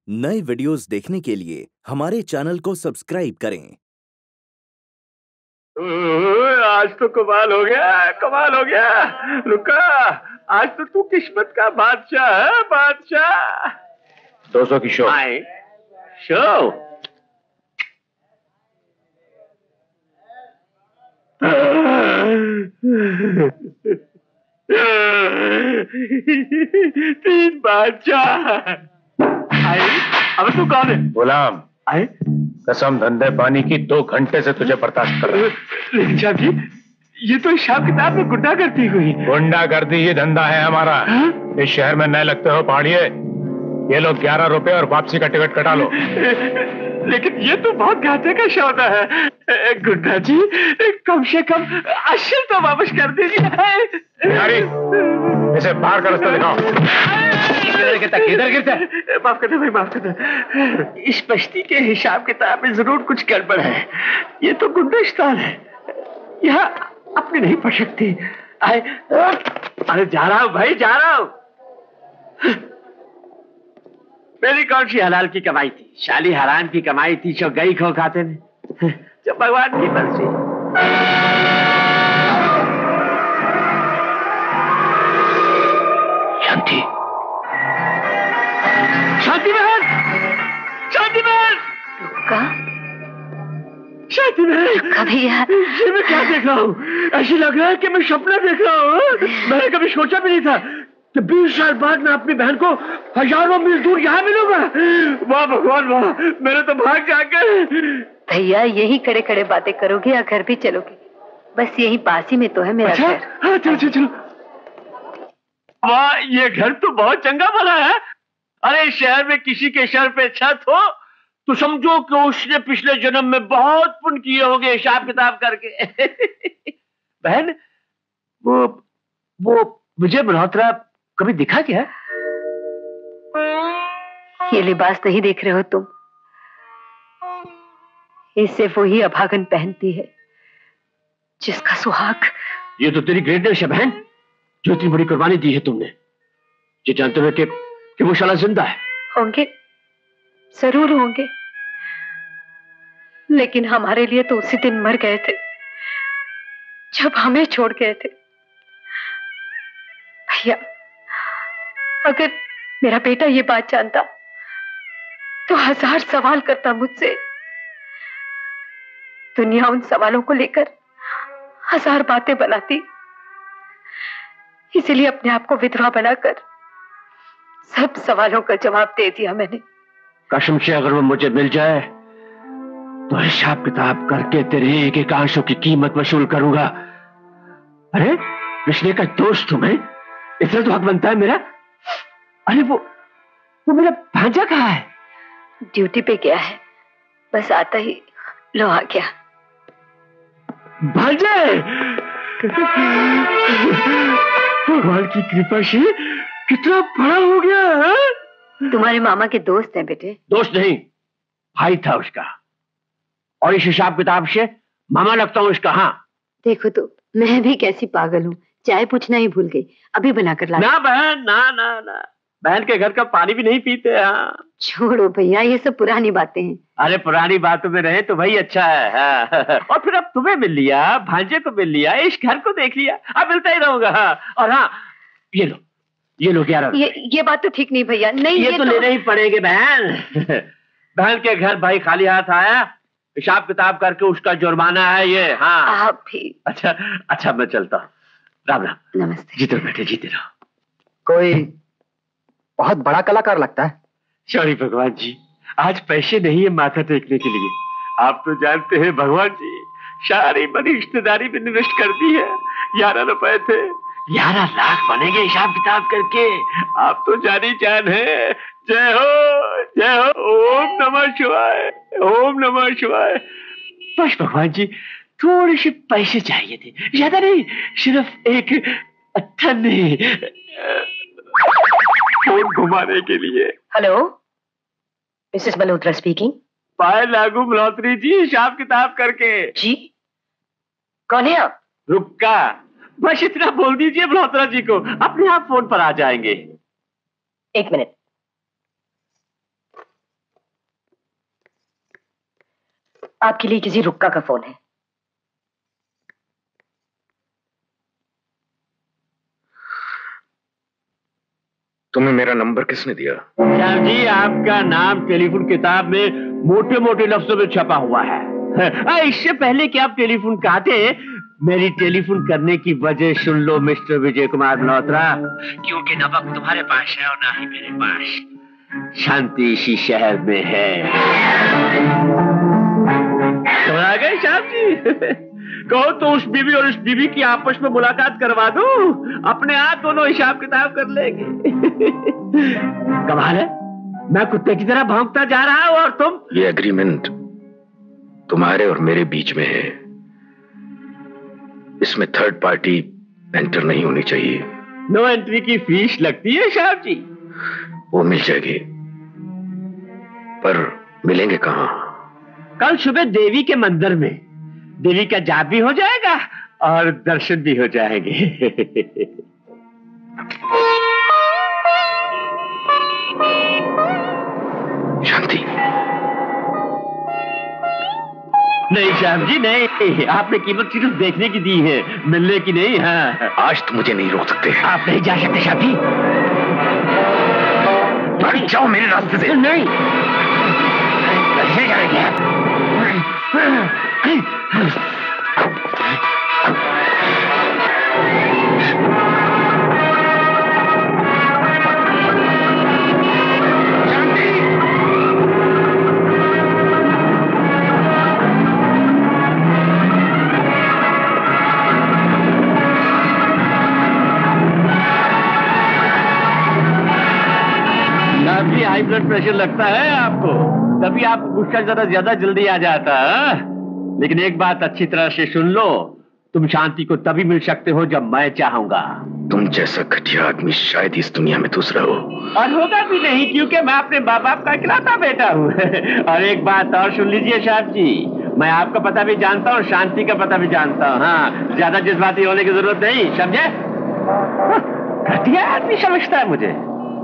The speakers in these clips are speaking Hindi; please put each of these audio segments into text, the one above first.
नए वीडियोस देखने के लिए हमारे चैनल को सब्सक्राइब करें। आज तो कमाल हो गया, कमाल हो गया। रुका, आज तो तू किस्मत का बादशाह है, बादशाह। 200 की शो। आए शो। 3 बादशाह। आए, अब तू कौन है? गुलाम। आए, कसम धंधे पानी की 2 घंटे से तुझे बर्दाश्त कर रहा हूं। लेकिन साहब जी, ये तो हिसाब किताब में गुंडागर्दी हुई। गुंडागर्दी ये धंधा है हमारा। इस शहर में नए लगते हो पहाड़िए। ये लो 11 रुपए और वापसी का टिकट कटा लो। लेकिन ये तो बहुत घाटे का सौदा है। गुड्डा जी, कम से कम 80 तो वापस कर दीजिए। इसे बाहर का रास्ता दिखाओ। किधर गिरता है? माफ करना भाई, माफ करना। इस बस्ती के हिसाब किताब में जरूर कुछ गड़बड़ है। ये तो गुंडस्तान है, यहाँ अपने नहीं पढ़ सकते। अरे जा रहा हूँ भाई, जा रहा हूँ। मेरी कौन सी हलाल की कमाई थी, शाली हराम की कमाई थी जो गई खो खाते ने। जो भगवान की मर्जी। शांति, शांति बहन, शांति बहन, शांति बहन। भैया, ये मैं क्या देख रहा हूँ? ऐसे लग रहा है कि मैं सपना देख रहा हूँ। मैंने कभी सोचा भी नहीं था कि 20 साल बाद मैं अपनी बहन को हजारों मील दूर यहाँ मिलूंगा। वाह भगवान वाह, मेरे तो भाग जाग गए। भैया यही खड़े खड़े बातें करोगे या घर भी चलोगे? बस यही पास ही में तो है मेरा घर। हाँ, चलो चलो चलो। वाह, ये घर तो बहुत चंगा बना है। अरे शहर में किसी के सर पे छत हो तो समझो कि उसने पिछले जन्म में बहुत पुण्य किए होंगे हिसाब किताब करके। बहन, वो विजय मल्होत्रा कभी दिखा क्या? ये लिबास नहीं देख रहे हो तुम? इससे वो ही अभागन पहनती है जिसका सुहाग। ये तो तेरी ग्रेटनेस है बहन, जो इतनी बड़ी कुर्बानी दी है तुमने, ये जानते हुए कि वो शाला जिंदा है। होंगे, जरूर होंगे, लेकिन हमारे लिए तो उसी दिन मर गए थे जब हमें छोड़ गए थे। भैया, अगर मेरा बेटा ये बात जानता तो 1000 सवाल करता मुझसे। दुनिया उन सवालों को लेकर 1000 बातें बनाती, इसीलिए अपने आप को विधवा बनाकर सब सवालों का जवाब दे दिया मैंने। कसम से अगर वो मुझे मिल जाए तो हिसाब किताब करके तेरे एक एक आंसू की कीमत वसूल करूंगा। अरे रिश्ते का दोस्त तुम्हें इतना तो हक बनता है मेरा। अरे वो मेरा भांजा कहाँ है? ड्यूटी पे गया है, बस आता ही लो आ गया। भांजे, भगवान की कृपा से कितना बड़ा हो गया है। तुम्हारे मामा के दोस्त हैं बेटे। दोस्त नहीं, भाई था उसका, और इस हिसाब किताब से मामा लगता हूँ उसका। हाँ देखो तो मैं भी कैसी पागल हूँ, चाय पूछना ही भूल गई, अभी बनाकर ला। ना बहन, ना ना ना, बहन के घर का पानी भी नहीं पीते। हाँ छोड़ो भैया, ये सब पुरानी बातें हैं। अरे पुरानी बातों में रहे तो भाई अच्छा है। हाँ। और फिर अब तुम्हें मिल लिया, भांजे को मिल लिया, इस घर को देख लिया, अब मिलता ही रहूंगा। हाँ। और हाँ, ये लो 11। ये बात तो ठीक नहीं भैया। नहीं, ये तो लेने ही पड़ेंगे बहन। बहन के घर भाई खाली हाथ आया, हिसाब किताब करके उसका जुर्माना है ये। हाँ आप भी। अच्छा मैं चलता हूँ। राम राम। नमस्ते। जीते बैठे, जीते रहो। कोई बहुत बड़ा कलाकार लगता है। सॉरी भगवान जी, आज पैसे नहीं है माथा टेकने के लिए। आप तो जानते हैं भगवान जी, सारी बड़ी रिश्तेदारी में इन्वेस्ट कर दी है। 11 रुपए थे, 11 लाख बनेंगे हिसाब किताब करके। आप तो जानी जान है। जय हो, जय हो। ओम नमः शिवाय, ओम नमः शिवाय। बस भगवान जी, थोड़े से पैसे चाहिए थे, ज्यादा नहीं, सिर्फ एक अट्ठन्नी फोन घुमाने के लिए। Hello, Mrs Malhotra speaking. Payal लागू मल्होत्री जी, हिसाब किताब करके। जी, कौन है आप? रुक्का, बस इतना बोल दीजिए मल्होत्रा जी को, अपने आप फोन पर आ जाएंगे। 1 मिनट। आपके लिए किसी रुक्का का फोन है। तुम्हें मेरा नंबर किसने दिया? श्याम जी, आपका नाम टेलीफोन किताब में मोटे मोटे लफ्जों में छपा हुआ है। इससे पहले कि आप टेलीफोन काटे, मेरी टेलीफोन करने की वजह सुन लो मिस्टर विजय कुमार मल्होत्रा। क्योंकि न वक्त तुम्हारे पास है और ना ही मेरे पास। शांति इसी शहर में है। समझ आ गए श्याम जी? कहो तो उस बीवी और इस बीवी की आपस में मुलाकात करवा दो, अपने आप दोनों हिसाब किताब कर लेंगे। कमाल है, मैं कुत्ते की तरह भौंकता जा रहा हूं और तुम। ये एग्रीमेंट तुम्हारे और मेरे बीच में है, इसमें थर्ड पार्टी एंटर नहीं होनी चाहिए। नो एंट्री की फीस लगती है साहब जी? वो मिल जाएगी, पर मिलेंगे कहां? कल सुबह देवी के मंदिर में। देवी का जाप भी हो जाएगा और दर्शन भी हो जाएंगे। शांति। नहीं श्याम जी नहीं, आपने कीमत सिर्फ देखने की दी है, मिलने की नहीं। हाँ, आज तो मुझे नहीं रोक सकते। आप नहीं जा सकते श्याम जी। भाई जाओ मेरे रास्ते से। नहीं, कैसे जाएंगे आप? हाई ब्लड प्रेशर लगता है आपको, तभी आपको गुस्सा जरा ज्यादा जल्दी आ जाता है। लेकिन एक बात अच्छी तरह से सुन लो, तुम शांति को तभी मिल सकते हो जब मैं चाहूंगा। तुम जैसा घटिया आदमी शायद इस दुनिया में दूसरा हो। और होगा भी नहीं, क्योंकि मैं अपने माँ बाप का इकलौता बेटा हूँ। और एक बात और सुन लीजिए साहब जी, मैं आपका पता भी जानता हूँ, शांति का पता भी जानता हूँ। हाँ, ज्यादा जज्बाती होने की जरूरत नहीं, समझे? घटिया आदमी समझता है मुझे।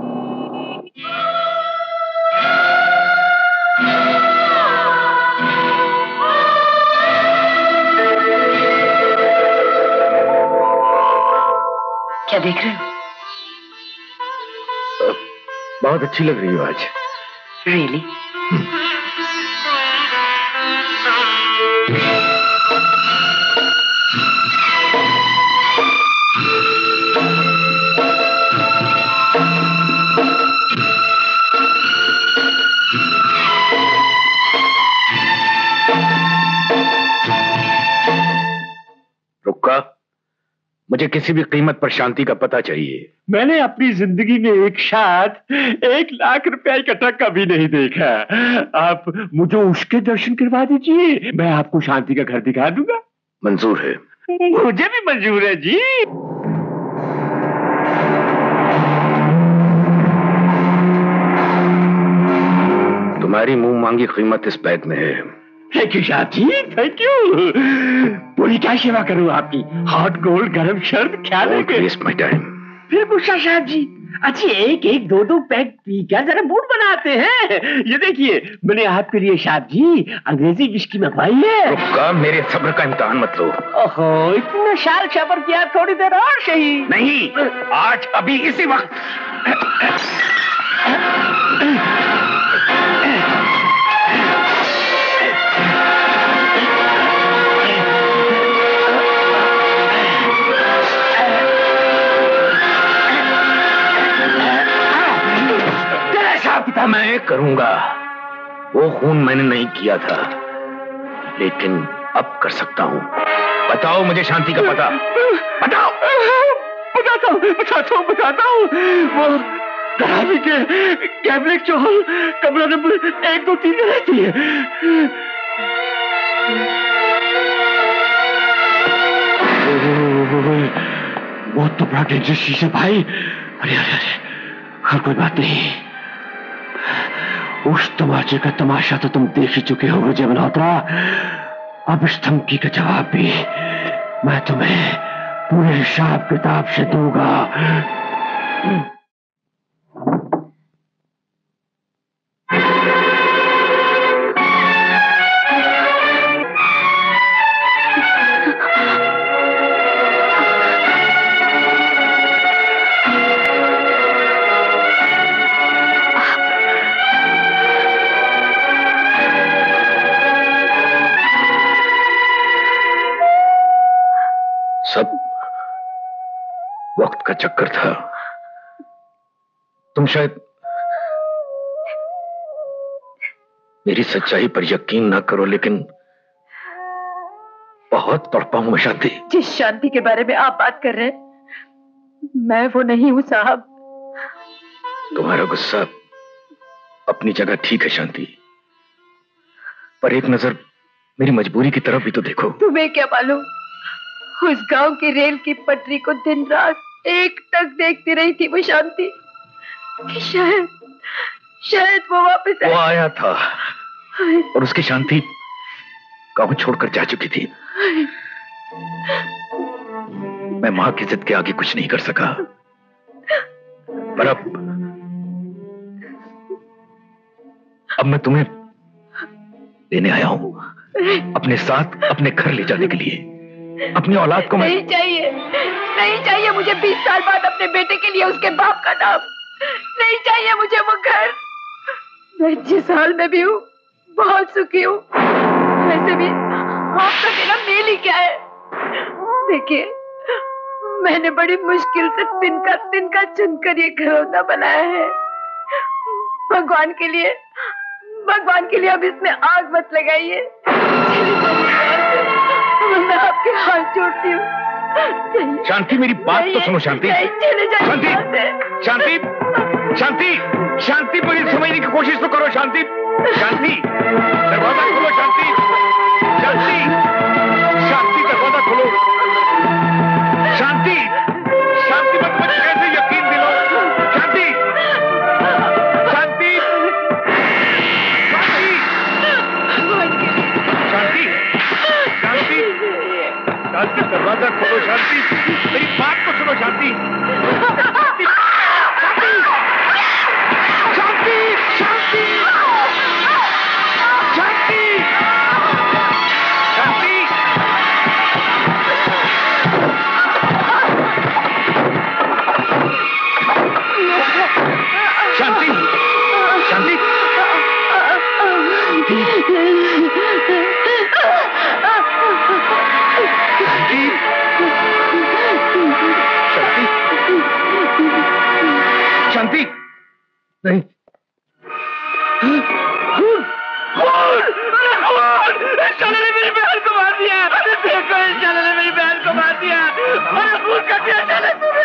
क्या देख रहे हो? बहुत अच्छी लग रही हो आज। रियली? रुक्का, मुझे किसी भी कीमत पर शांति का पता चाहिए। मैंने अपनी जिंदगी में एक साथ 1,00,000 रुपया इकट्ठा कभी नहीं देखा। आप मुझे उसके दर्शन करवा दीजिए, मैं आपको शांति का घर दिखा दूंगा। मंजूर है। मुझे भी मंजूर है जी। तुम्हारी मुंह मांगी कीमत इस बैग में है। थैंक यू साहब जी, थैंक यू। पूरी क्या सेवा करूं आपकी? हॉट गोल्ड, गरम शर्त, क्या लेंगे? Waste my time. फिर गुस्सा साहब जी, अच्छी एक एक दो दो पैक पी क्या जरा मूड बनाते हैं। ये देखिए, मैंने आपके लिए साहब जी अंग्रेजी विस्की मंगवाई है। रुक्का, मेरे सब्र का इम्तिहान मत लो। ओहो, इतना साल सब्र किया, थोड़ी देर और सही। नहीं, आज अभी इसी वक्त। मैं करूंगा। वो खून मैंने नहीं किया था, लेकिन अब कर सकता हूं। बताओ मुझे शांति का पता। बताओ। बताता हूँ। वो धरावी के कैबिनेट चौहल कमरा नंबर 1, 2, 3 में रहती है। बहुत तो बड़ा डेंजरस चीज है भाई। अरे अरे अरे, हर कोई बात नहीं। उस तमाचे का तमाशा तो तुम देख ही चुके हो विजय मल्होत्रा। अब इस धमकी का जवाब भी मैं तुम्हें पूरे हिसाब किताब से दूंगा। वक्त का चक्कर था। तुम शायद मेरी सच्चाई पर यकीन ना करो, लेकिन बहुत तड़पा हूं शांति। जिस शांति के बारे में आप बात कर रहे हैं, मैं वो नहीं हूं साहब। तुम्हारा गुस्सा अपनी जगह ठीक है शांति, पर एक नजर मेरी मजबूरी की तरफ भी तो देखो। तुम्हें क्या मालूम, उस गांव की रेल की पटरी को दिन रात एक टक देखती रही थी वो शांति कि शायद वो वापस वो आया था और उसकी शांति गांव छोड़कर जा चुकी थी। मैं मां की जिद के आगे कुछ नहीं कर सका, पर अब मैं तुम्हें लेने आया हूं, अपने साथ अपने घर ले जाने के लिए। अपनी औलाद को नहीं चाहिए मुझे 20 साल बाद अपने बेटे के लिए उसके बाप का नाम। नहीं चाहिए मुझे वो घर। मैं जिस हाल में भी हूँ बहुत सुखी हूँ। वैसे भी आपका मेरा मेल ही क्या है। देखिए, मैंने बड़ी मुश्किल से तिनका चुनकर ये घरौंदा बनाया है। भगवान के लिए अब इसमें आग मत लगाइए। मैं आपके हाथ जोड़ती हूँ। शांति, मेरी बात तो सुनो शांति। शांति, मेरी समझने की कोशिश तो करो शांति। दरवाजा खोलो शांति, दरवाजा खोलो शांति। मत कैसे यकीन दिलाओ शांति। दरवाजा खोलो शांति, मेरी बात तो सुनो शांति। शांति, नहीं। शाले ने मेरी बहन को मार दिया। देखो, शाले ने मेरी बहन को मार दिया। अरे खून कर दिया शाले तूने।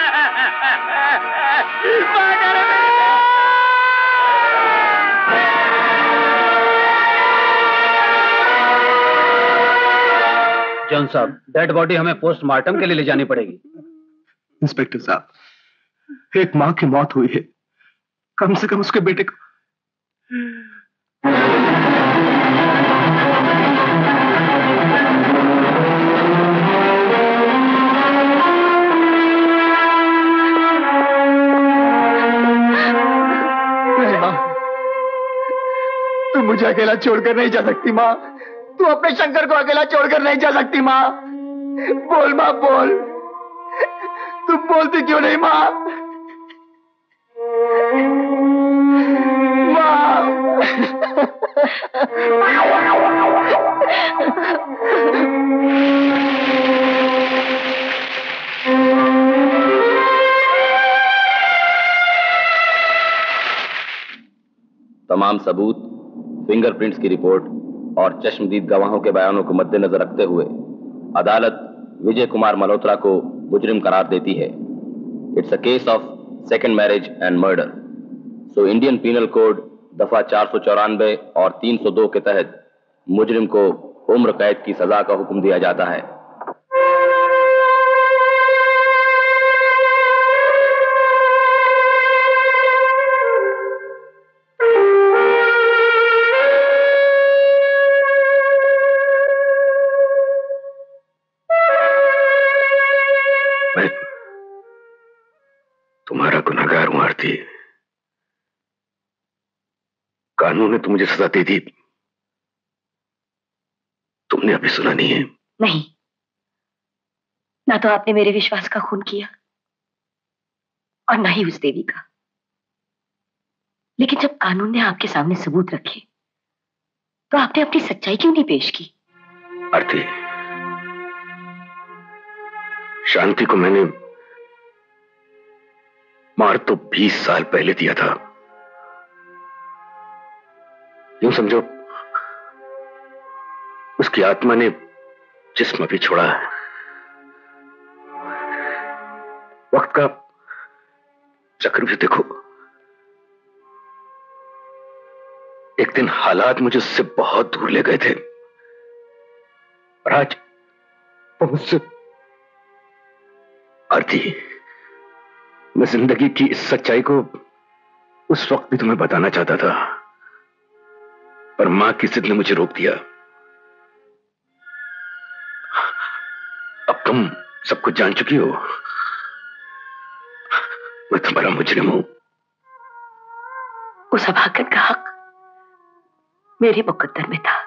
जॉन साहब, डेड बॉडी हमें पोस्टमार्टम के लिए ले जानी पड़ेगी। इंस्पेक्टर साहब, एक मां की मौत हुई है, कम से कम उसके बेटे को। नहीं मां, तुम मुझे अकेला छोड़कर नहीं जा सकती मां। तू अपने शंकर को अकेला छोड़कर नहीं जा सकती मां। बोल मां, बोल। तुम बोलती क्यों नहीं मां? तमाम सबूत, फिंगरप्रिंट्स की रिपोर्ट और चश्मदीद गवाहों के बयानों को मद्देनजर रखते हुए अदालत विजय कुमार मल्होत्रा को मुजरिम करार देती है। It's a case of second marriage and murder. So Indian penal code दफा 494 और 302 के तहत मुजरिम को उम्र कैद की सजा का हुक्म दिया जाता है। तुम्हारा गुनहगार हूं आरती। कानून ने तो मुझे सजा दे दी, तुमने अभी सुना नहीं है। नहीं, ना तो आपने मेरे विश्वास का खून किया और ना ही उस देवी का। लेकिन जब कानून ने आपके सामने सबूत रखे तो आपने अपनी सच्चाई क्यों नहीं पेश की? आरती, शांति को मैंने मार तो 20 साल पहले दिया था। यूं समझो उसकी आत्मा ने जिस्म भी छोड़ा है। वक्त का चक्र भी देखो। एक दिन हालात मुझे उससे बहुत दूर ले गए थे और आज वो मुझसे आरती। मैं जिंदगी की इस सच्चाई को उस वक्त भी तुम्हें बताना चाहता था, पर मां की जिद ने मुझे रोक दिया। अब तुम सब कुछ जान चुकी हो। मैं तुम्हारा मुजरिम हूं। उस अभागन का हक मेरे मुकद्दर में था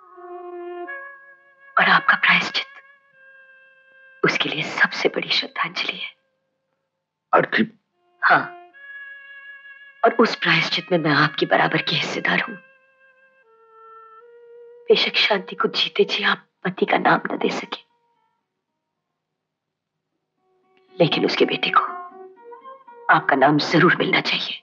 और आपका प्रायश्चित उसके लिए सबसे बड़ी श्रद्धांजलि है। आरती। हाँ, और उस प्रायश्चित में मैं आपकी बराबर की हिस्सेदार हूं। बेशक शांति को जीते जी आप पति का नाम न दे सके, लेकिन उसके बेटे को आपका नाम जरूर मिलना चाहिए।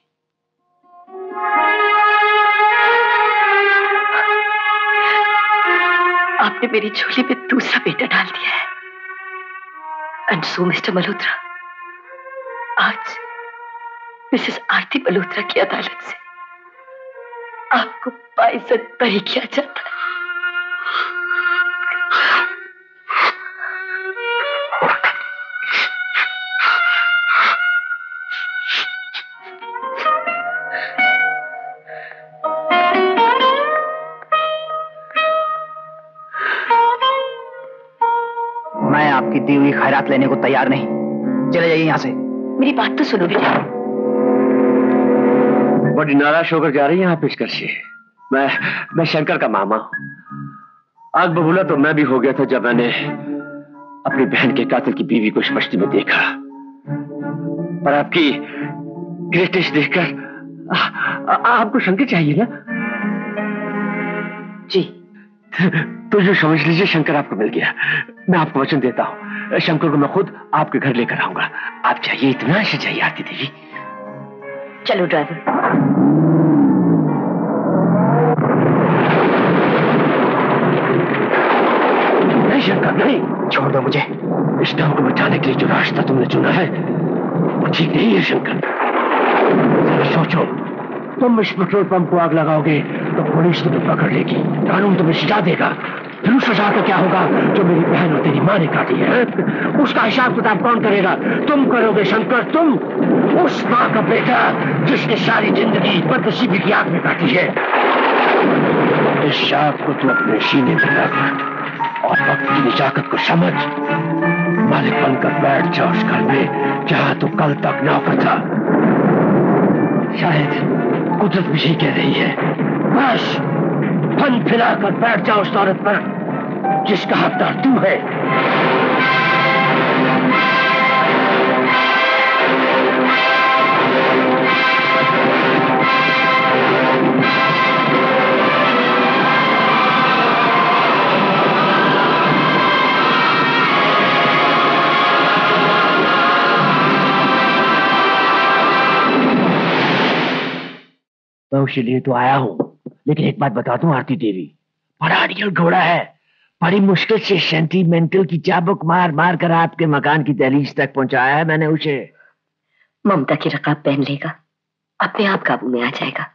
आपने मेरी झोली में दूसरा बेटा डाल दिया है। एंड सो मिस्टर मल्होत्रा, आज मिसेस आरती मल्होत्रा की अदालत से आपको बाइज्जत बरी किया जाता है। मैं आपकी दी हुई खैरात लेने को तैयार नहीं। चले जाइए यहाँ से। मेरी बात तो सुनो बेटा। बड़ी नाराज होकर जा रही है यहाँ पेशकर से। मैं शंकर का मामा हूं। आग बबूला तो मैं भी हो गया था जब मैंने अपनी बहन के कातिल की बीवी को इस बस्ती में देखा, पर आपकी ग्रेटेस्ट देखकर आपको शंकर चाहिए ना? जी। तो जो समझ लीजिए शंकर आपको मिल गया। मैं आपको वचन देता हूँ, शंकर को मैं खुद आपके घर लेकर आऊंगा। आप चाहिए, इतना से चाहिए आरती देवी। चलो ड्राइवर। नहीं शंकर नहीं, छोड़ दो मुझे। इस नाम को बचाने के लिए जो रास्ता तुमने चुना है वो ठीक नहीं है शंकर। जरा सोचो, तुम इस पेट्रोल पंप को आग लगाओगे तो पुलिस तुम्हें पकड़ लेगी, कानून तुम्हें सजा देगा। फिर उस सजा का क्या होगा जो मेरी बहन और तेरी माँ ने काटी है? उसका हिसाब किताब कौन करेगा? तुम करोगे शंकर, तुम। उस माँ का बेटा जिसने सारी जिंदगी बदनसीबी की आग में काटी है। इस शाप को तू अपने सीने में रख और वक्त की निजाकत को समझ। मालिक बनकर बैठ जा उस घर में जहां तू कल तक नौकर था। शायद कुदरत भी यही कह रही है, बस फन फिराकर बैठ जा उस औरत पर जिसका हकदार तू है। मैं उसके लिए तो आया हूं, लेकिन एक बात बता दूं आरती देवी, बड़ा रियल घोड़ा है। बड़ी मुश्किल से सेंटीमेंटल की चाबुक मार मार कर आपके मकान की दहलीज तक पहुंचाया है मैंने उसे। ममता की रकाब पहन लेगा, अपने आप काबू में आ जाएगा।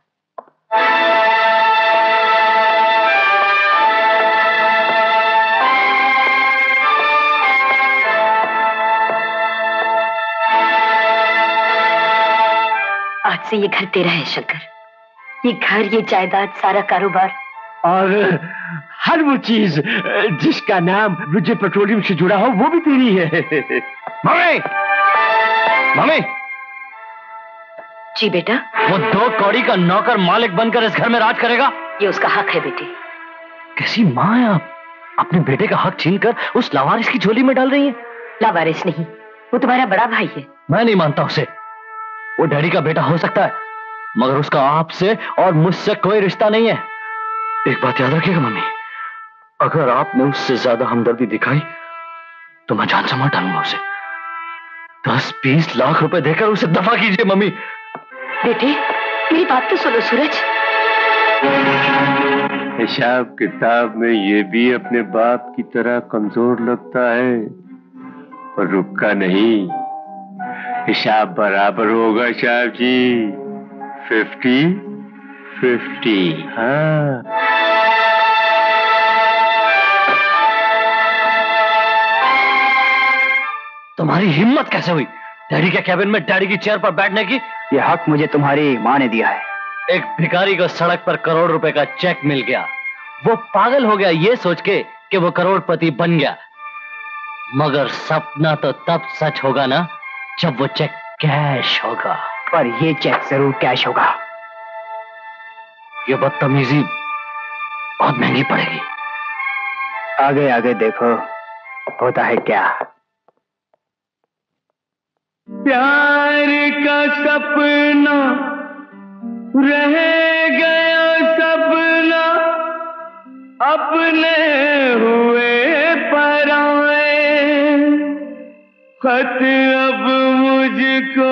आज से ये घर तेरा है शंकर। ये घर, ये जायदाद, सारा कारोबार और हर वो चीज जिसका नाम विजय पेट्रोलियम से जुड़ा हो वो भी तेरी है। मम्मी! मम्मी! जी बेटा। वो 2 कौड़ी का नौकर मालिक बनकर इस घर में राज करेगा? ये उसका हक है बेटे। कैसी माँ है आप? अपने बेटे का हक छीनकर उस लावारिस की झोली में डाल रही हैं। लावारिस नहीं, वो तुम्हारा बड़ा भाई है। मैं नहीं मानता उसे। वो डैडी का बेटा हो सकता है, मगर उसका आपसे और मुझसे कोई रिश्ता नहीं है। एक बात याद रखिएगा मम्मी, अगर आपने उससे ज्यादा हमदर्दी दिखाई तो मैं जान से मार डालूंगा उसे। 10-20 लाख रुपए देकर उसे दफा कीजिए मम्मी। बेटे मेरी बात तो सुनो सूरज। हिसाब किताब में ये भी अपने बाप की तरह कमजोर लगता है, पर रुका नहीं। हिसाब बराबर होगा साहब जी, 50-50। हाँ तुम्हारी हिम्मत कैसे हुई डैडी के कैबिन में डैडी की चेयर पर बैठने की? ये हक मुझे तुम्हारी माँ ने दिया है। एक भिखारी को सड़क पर करोड़ रुपए का चेक मिल गया, वो पागल हो गया ये सोच के कि वो करोड़पति बन गया। मगर सपना तो तब सच होगा ना जब वो चेक कैश होगा। पर ये चेक जरूर कैश होगा। ये बदतमीजी बहुत महंगी पड़ेगी। आगे आगे देखो होता है क्या। प्यार का सपना रह गया सपना, अपने हुए पराए। खत अब मुझको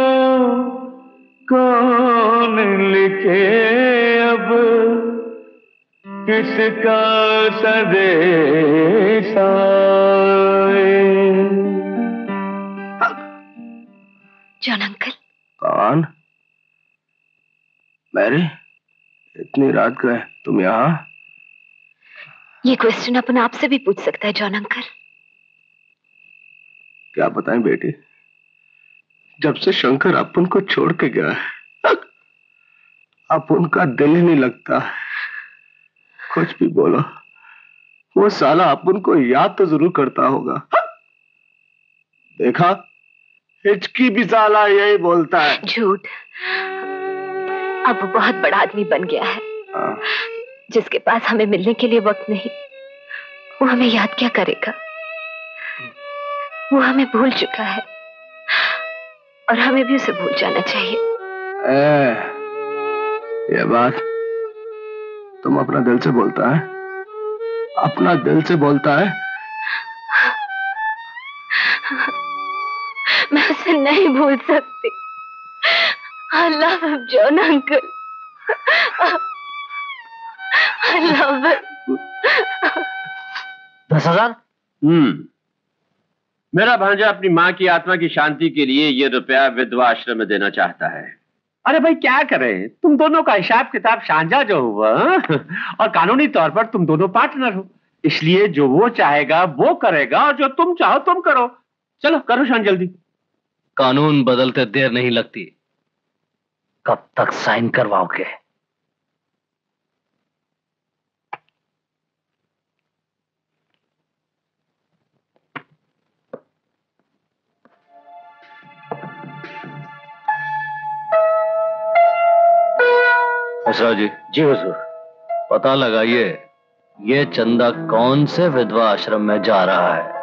कौन लिखे, अब किसका संदेश आए। John uncle. कौन? मैरी, इतनी रात गए तुम यहाँ? ये क्वेश्चन अपन आपसे भी पूछ सकता है जॉन अंकल। क्या बताएं बेटी, जब से शंकर अपन को छोड़ के गया है अपन का दिल ही नहीं लगता। कुछ भी बोलो, वो साला अपन को याद तो जरूर करता होगा। देखा, हिचकी भी साला यही बोलता है। झूठ। अब वो बहुत बड़ा आदमी बन गया है, जिसके पास हमें मिलने के लिए वक्त नहीं। वो हमें याद क्या करेगा? वो हमें भूल चुका है और हमें भी उसे भूल जाना चाहिए। ये बात तुम अपना दिल से बोलता है? अपना दिल से बोलता है? मैं उसे नहीं भूल सकती। I love him, John uncle. I love him. 10,000? मेरा भांजा अपनी माँ की आत्मा की शांति के लिए ये रुपया विधवा आश्रम में देना चाहता है। अरे भाई क्या करें, तुम दोनों का हिसाब किताब साझा जो हुआ और कानूनी तौर पर तुम दोनों पार्टनर हो, इसलिए जो वो चाहेगा वो करेगा और जो तुम चाहो तुम करो। चलो करो शान जल्दी। कानून बदलते देर नहीं लगती। कब तक साइन करवाओगे? असरा जी। जी हुजूर। पता लगाइए ये चंदा कौन से विधवा आश्रम में जा रहा है।